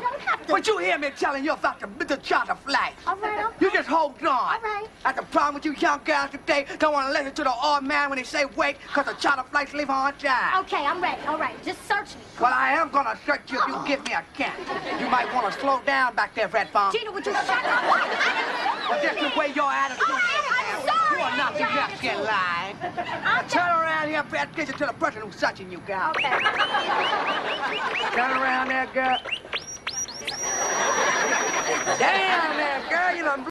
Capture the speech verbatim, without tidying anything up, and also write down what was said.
don't have to. But you hear me telling you about the, the charter flight. All right, all right. You just hold on. All right. That's the problem with you young guys today. Don't want to listen to the old man when they say wait, because the charter flights leave on time. Okay, I'm ready. All right, just search me. Well, I am going to search you if you give me a chance. You might want to slow down back there, Fred Farm. Gina, would you shut up? Well, that's the way your attitude is. I'm sorry. You are not the just get line. I'm Turn around here and pay attention to the person who's searching you, girl. Okay. Turn around there, girl. Damn there, girl. You done